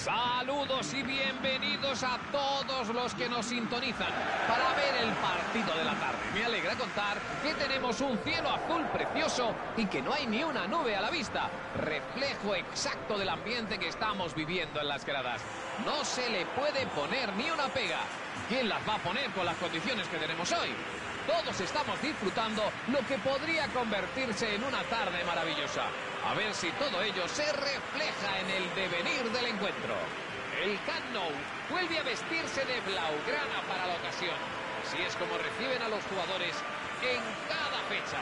Saludos y bienvenidos a todos los que nos sintonizan para ver el partido de la tarde. Me alegra contar que tenemos un cielo azul precioso y que no hay ni una nube a la vista. Reflejo exacto del ambiente que estamos viviendo en las gradas. No se le puede poner ni una pega. ¿Quién las va a poner con las condiciones que tenemos hoy? Todos estamos disfrutando lo que podría convertirse en una tarde maravillosa. A ver si todo ello se refleja en el devenir del encuentro. El Camp Nou vuelve a vestirse de blaugrana para la ocasión. Así es como reciben a los jugadores en cada fecha.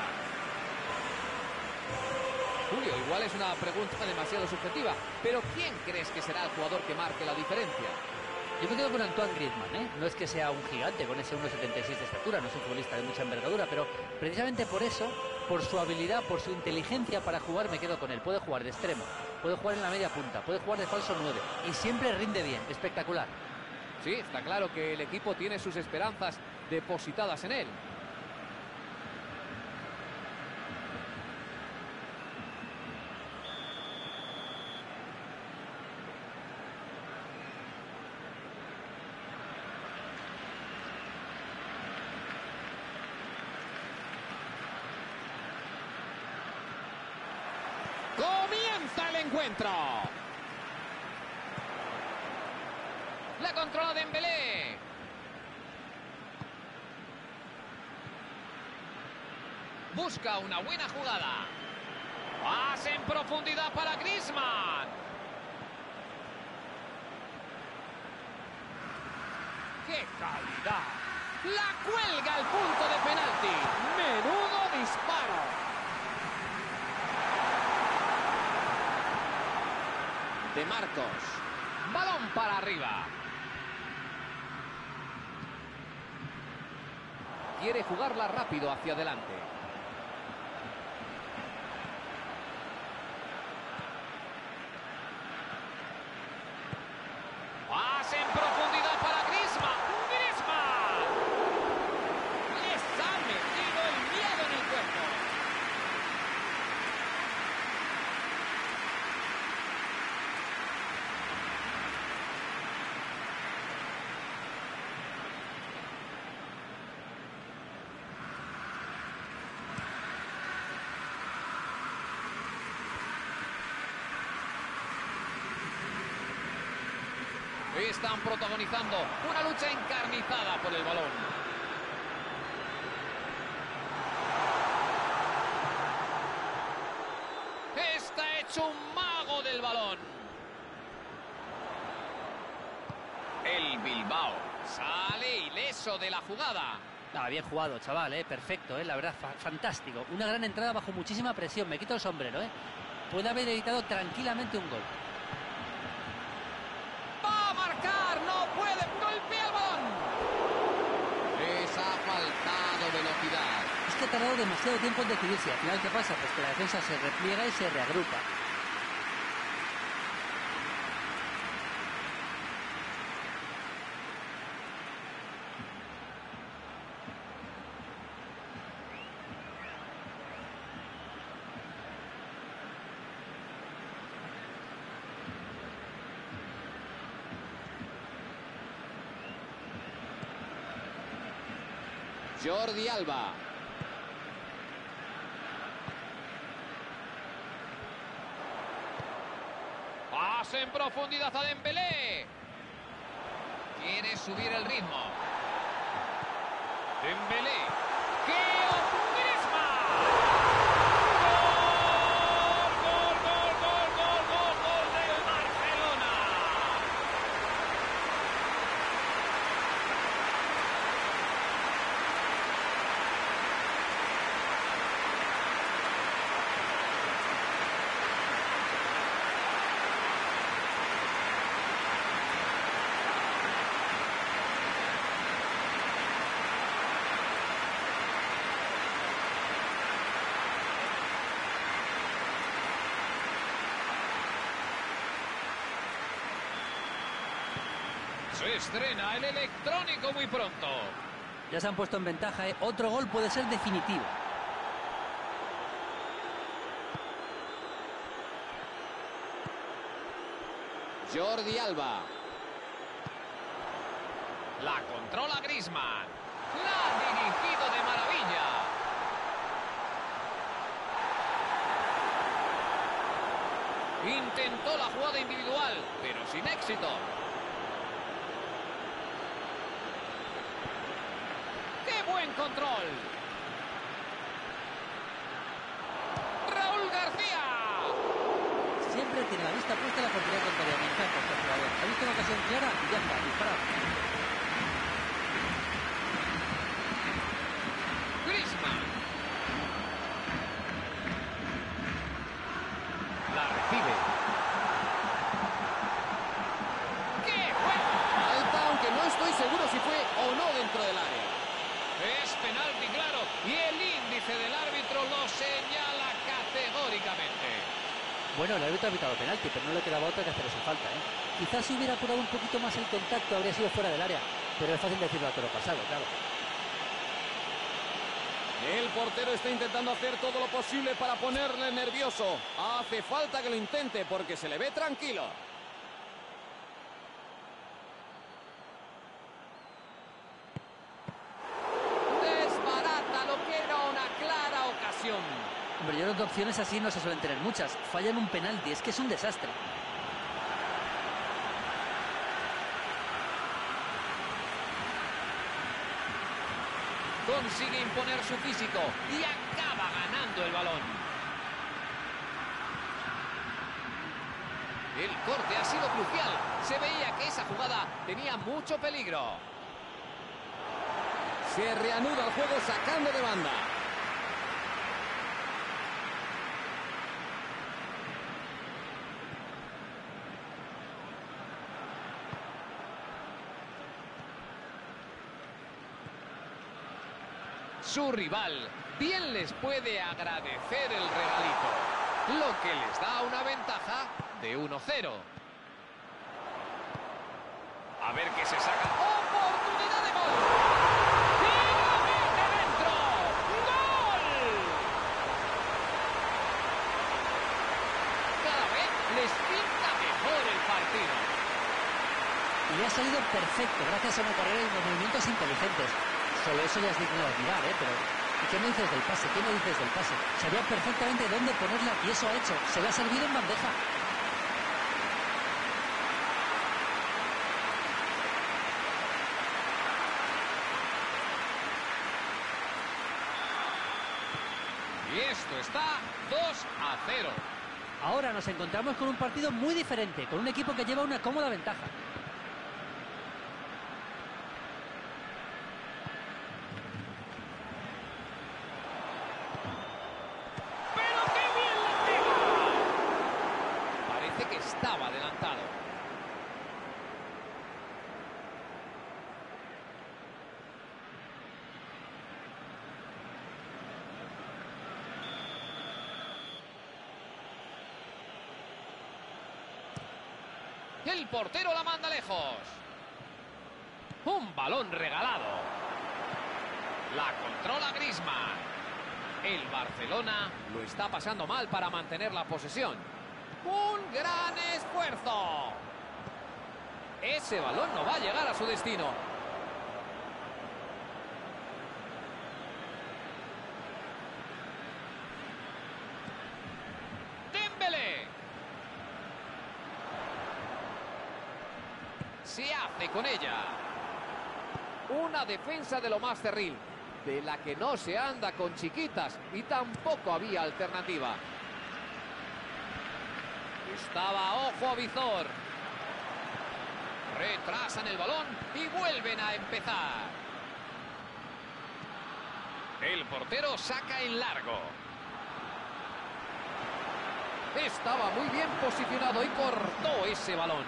Julio, igual es una pregunta demasiado subjetiva, pero ¿quién crees que será el jugador que marque la diferencia? Yo me quedo con Antoine Griezmann, ¿eh? No es que sea un gigante con ese 1,76 de estatura, no es un futbolista de mucha envergadura, pero precisamente por eso, por su habilidad, por su inteligencia para jugar, me quedo con él. Puede jugar de extremo, puede jugar en la media punta, puede jugar de falso 9 y siempre rinde bien, espectacular. Sí, está claro que el equipo tiene sus esperanzas depositadas en él. Comienza el encuentro. La controla Dembélé. Busca una buena jugada. Pase en profundidad para Griezmann. ¡Qué calidad! La cuelga al punto de penalti. Menudo disparo. De Marcos. Balón para arriba. Quiere jugarla rápido hacia adelante. Pase en profundidad para Griezmann. ¡Griezmann! Les ha metido el miedo en el cuerpo. Están protagonizando una lucha encarnizada por el balón. Está hecho un mago del balón. El Bilbao sale ileso de la jugada. Bien jugado, chaval, perfecto, la verdad, fantástico. Una gran entrada bajo muchísima presión, me quito el sombrero, Puede haber evitado tranquilamente un gol. Faltado velocidad. Es que ha tardado demasiado tiempo en decidirse. Al final, ¿qué pasa? Pues que la defensa se repliega y se reagrupa. Jordi Alba. Pase en profundidad a Dembélé. Quiere subir el ritmo. Dembélé. ¡Qué Se estrena el electrónico muy pronto. Ya se han puesto en ventaja, Otro gol puede ser definitivo. Jordi Alba. La controla Griezmann. La ha dirigido de maravilla. Intentó la jugada individual, pero sin éxito. ¡Qué buen control! ¡Raúl García! Siempre tiene la vista puesta en la portería contraria. Me encanta este jugador. Ha visto una ocasión clara y ya está, disparado. Griezmann. La recibe. ¡Qué juego! Falta, aunque no estoy seguro si fue o no dentro del área. Es penalti, claro, y el índice del árbitro lo señala categóricamente. Bueno, el árbitro ha pitado penalti, pero no le quedaba otra que hacer esa falta, ¿eh? Quizás si hubiera apurado un poquito más el contacto habría sido fuera del área, pero es fácil decirlo a toro pasado, claro. El portero está intentando hacer todo lo posible para ponerle nervioso. Hace falta que lo intente porque se le ve tranquilo. Desbarata lo que era una clara ocasión. Hombre, yo creo que opciones así no se suelen tener muchas. Fallan un penalti, es que es un desastre. Consigue imponer su físico y acaba ganando el balón. El corte ha sido crucial. Se veía que esa jugada tenía mucho peligro. Se reanuda el juego sacando de banda. Su rival bien les puede agradecer el regalito, lo que les da una ventaja de 1-0. A ver qué se saca. ¡Oportunidad de gol! ¡Y la mete dentro! ¡Gol! Cada vez les pinta mejor el partido. Y le ha salido perfecto, gracias a una carrera y unos movimientos inteligentes. Solo eso ya es digno de admirar, ¿eh? Pero ¿y qué me dices del pase? ¿Qué me dices del pase? Sabía perfectamente dónde ponerla y eso ha hecho. Se le ha servido en bandeja. Y esto está 2-0. Ahora nos encontramos con un partido muy diferente, con un equipo que lleva una cómoda ventaja. Estaba adelantado. El portero la manda lejos. Un balón regalado. La controla Griezmann. El Barcelona lo está pasando mal para mantener la posesión. ¡Un gran esfuerzo! Ese balón no va a llegar a su destino. ¡Dembélé! Se hace con ella. Una defensa de lo más cerril, de la que no se anda con chiquitas y tampoco había alternativa. Estaba ojo a visor. Retrasan el balón y vuelven a empezar. El portero saca en largo. Estaba muy bien posicionado y cortó ese balón.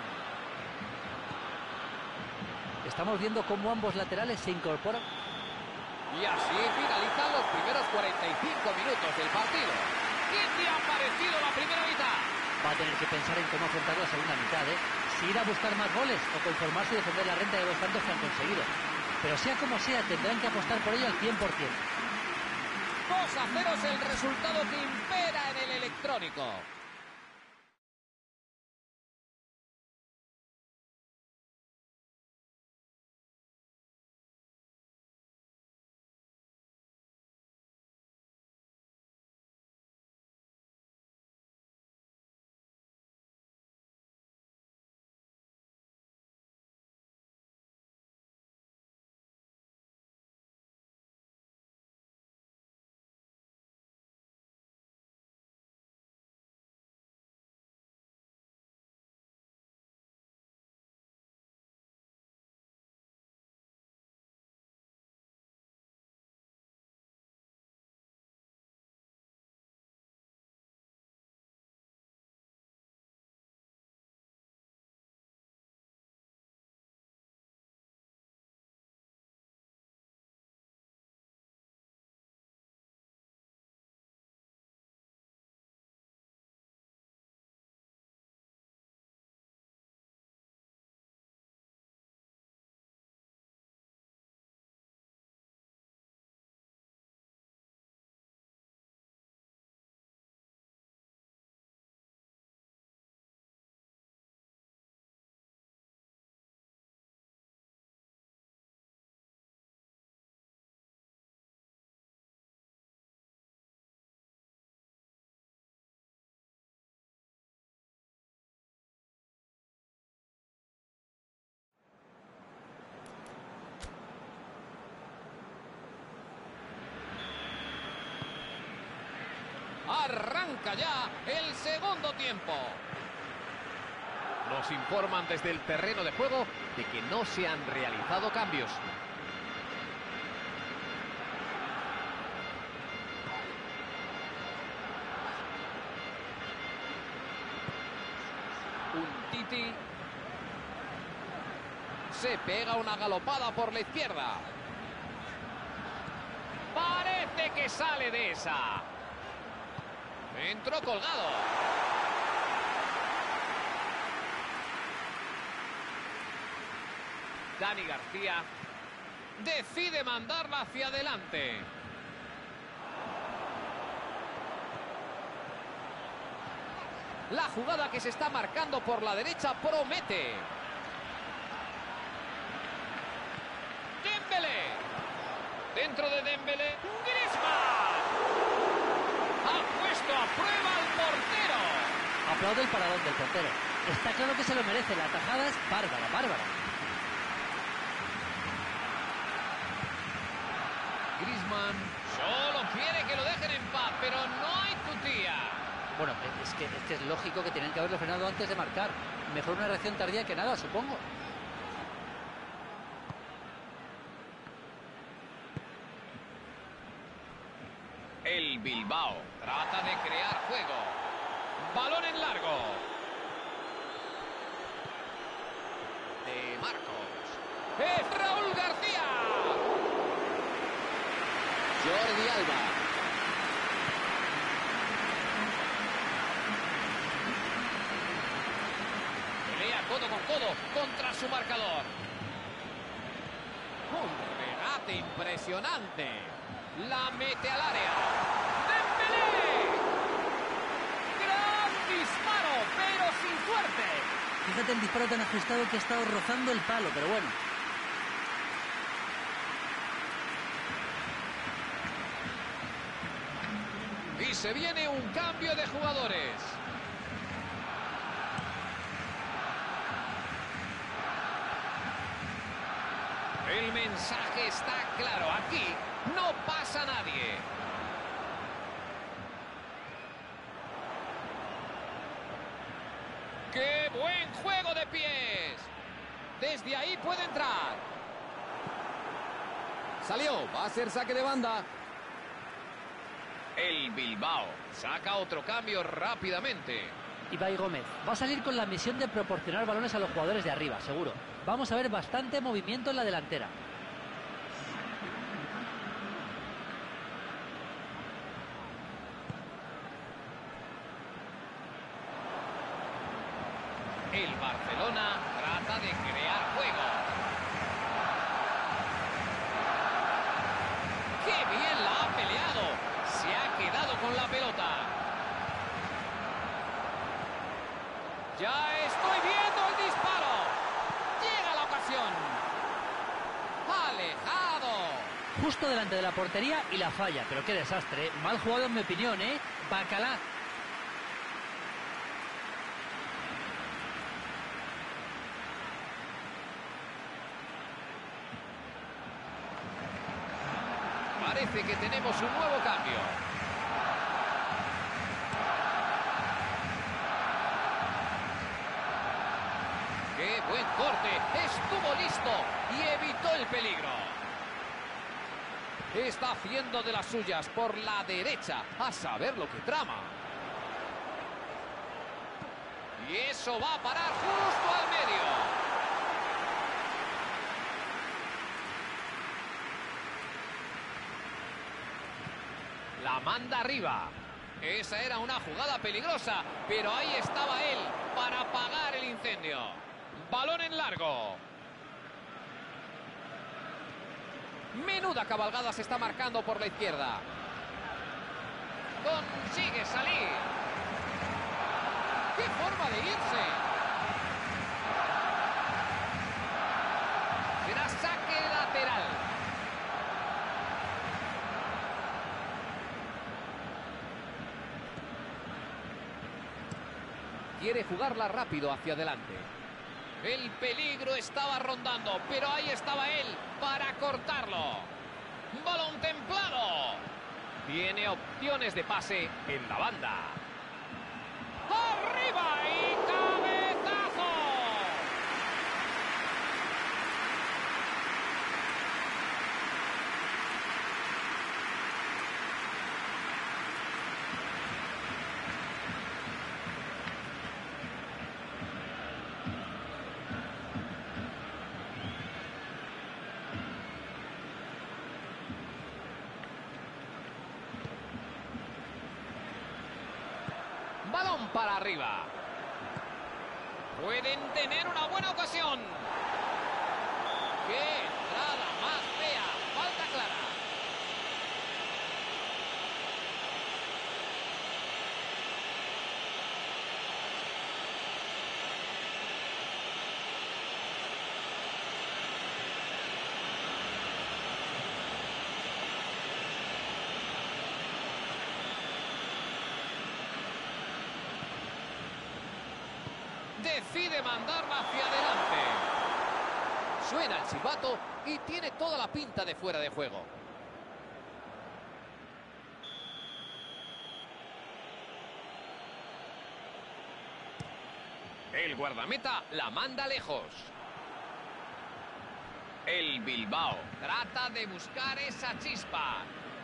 Estamos viendo cómo ambos laterales se incorporan. Y así finalizan los primeros 45 minutos del partido. ¿Qué te ha parecido la primera mitad? Va a tener que pensar en cómo afrontar la segunda mitad, ¿eh? Si ir a buscar más goles o conformarse y defender la renta de los tantos que han conseguido. Pero sea como sea, tendrán que apostar por ello al 100%. 2-0 es el resultado que impera en el electrónico. Arranca ya el segundo tiempo. Nos informan desde el terreno de juego de que no se han realizado cambios. Un Titi. Se pega una galopada por la izquierda. Parece que sale de esa. Entró colgado. Dani García decide mandarla hacia adelante. La jugada que se está marcando por la derecha promete. Dembélé. Dentro de Dembélé, Griezmann. Ha puesto a prueba al portero. Aplaude el paradón del portero. Está claro que se lo merece. La tajada es bárbara, bárbara. Griezmann solo quiere que lo dejen en paz, pero no hay tutía. Bueno, es que es lógico que tienen que haberlo frenado antes de marcar. Mejor una reacción tardía que nada, supongo. El Bilbao trata de crear juego. Balón en largo. De Marcos. ¡Es Raúl García! Jordi Alba. Pelea codo con codo contra su marcador. Un regate impresionante. La mete al área. ¡Dembélé! ¡Gran disparo, pero sin suerte! Fíjate el disparo tan ajustado que ha estado rozando el palo, pero bueno. Y se viene un cambio de jugadores. El mensaje está claro. Aquí no pasa nadie. ¡Qué buen juego de pies! Desde ahí puede entrar. Salió, va a ser saque de banda. El Bilbao saca otro cambio rápidamente. Ibai Gómez va a salir con la misión de proporcionar balones a los jugadores de arriba, seguro. Vamos a ver bastante movimiento en la delantera. El Barcelona trata de crear juego. ¡Qué bien la ha peleado! Se ha quedado con la pelota. Ya estoy viendo el disparo. Llega la ocasión. Alejado. Justo delante de la portería y la falla. Pero qué desastre, ¿eh? Mal jugado en mi opinión, ¿eh? Bacalá. Parece que tenemos un nuevo cambio. ¡Qué buen corte! Estuvo listo y evitó el peligro. Está haciendo de las suyas por la derecha, a saber lo que trama. Y eso va a parar justo al medio. La manda arriba. Esa era una jugada peligrosa, pero ahí estaba él para apagar el incendio. Balón en largo. Menuda cabalgada se está marcando por la izquierda. Consigue salir. ¡Qué forma de irse! Será saque lateral. Quiere jugarla rápido hacia adelante. El peligro estaba rondando, pero ahí estaba él para cortarlo. Balón templado. Tiene opciones de pase en la banda. ¡Arriba y cabezazo! Balón para arriba. Pueden tener una buena ocasión. ¡Qué entrada más fea! Falta clara. Decide mandarla hacia adelante. Suena el silbato y tiene toda la pinta de fuera de juego. El guardameta la manda lejos. El Bilbao trata de buscar esa chispa.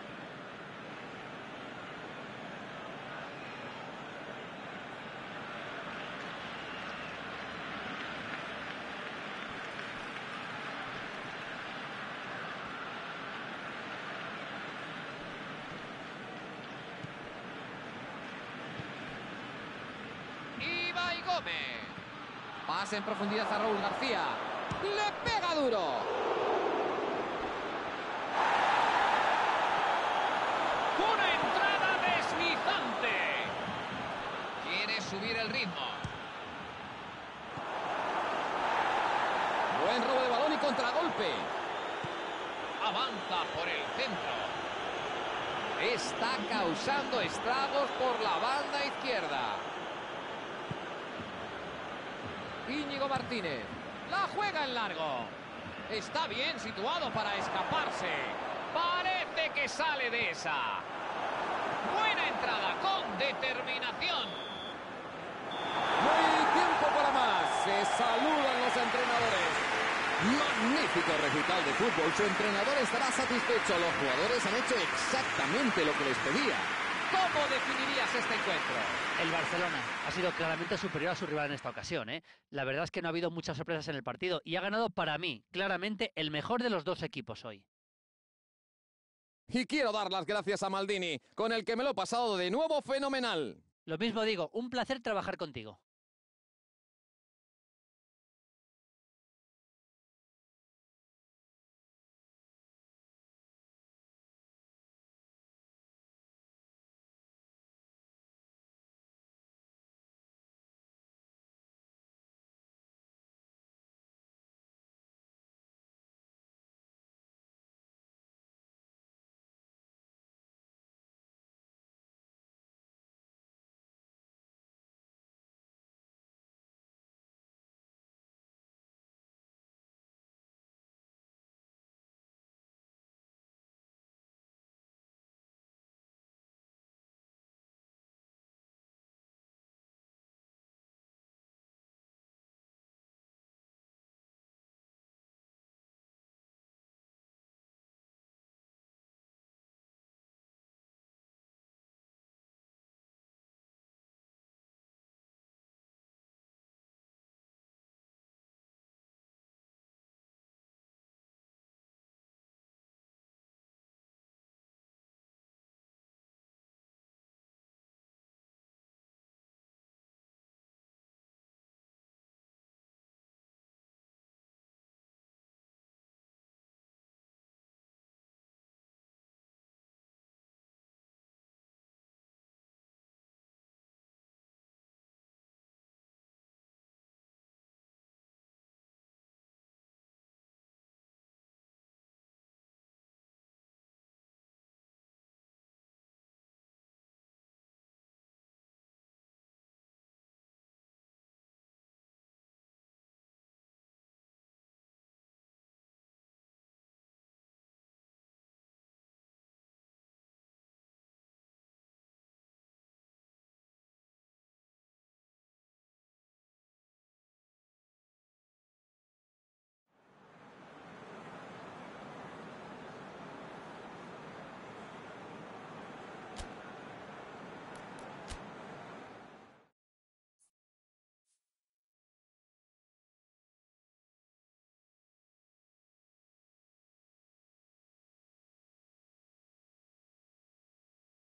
Gómez. Pase en profundidad a Raúl García. ¡Le pega duro! ¡Una entrada deslizante! Quiere subir el ritmo. Buen robo de balón y contragolpe. Avanza por el centro. Está causando estragos por la banda izquierda. Íñigo Martínez. La juega en largo. Está bien situado para escaparse. Parece que sale de esa. Buena entrada con determinación. No hay tiempo para más. Se saludan los entrenadores. Magnífico recital de fútbol. Su entrenador estará satisfecho. Los jugadores han hecho exactamente lo que les pedía. ¿Cómo definirías este encuentro? El Barcelona ha sido claramente superior a su rival en esta ocasión, ¿eh? La verdad es que no ha habido muchas sorpresas en el partido y ha ganado para mí, claramente, el mejor de los dos equipos hoy. Y quiero dar las gracias a Maldini, con el que me lo he pasado de nuevo fenomenal. Lo mismo digo, un placer trabajar contigo.